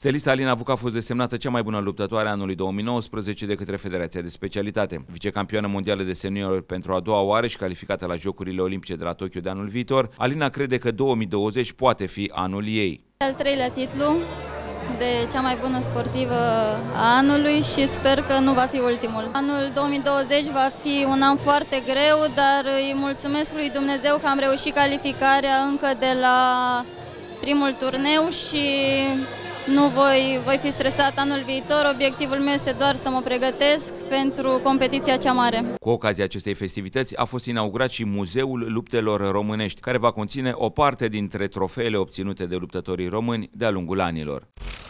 Stelisa Alina Vuc a fost desemnată cea mai bună luptătoare a anului 2019 de către Federația de Specialitate. Vicecampioană mondială de seniori pentru a doua oară și calificată la Jocurile Olimpice de la Tokyo de anul viitor, Alina crede că 2020 poate fi anul ei. Al treilea titlu de cea mai bună sportivă a anului și sper că nu va fi ultimul. Anul 2020 va fi un an foarte greu, dar îi mulțumesc lui Dumnezeu că am reușit calificarea încă de la primul turneu și nu voi fi stresat anul viitor. Obiectivul meu este doar să mă pregătesc pentru competiția cea mare. Cu ocazia acestei festivități a fost inaugurat și Muzeul Luptelor Românești, care va conține o parte dintre trofeele obținute de luptătorii români de-a lungul anilor.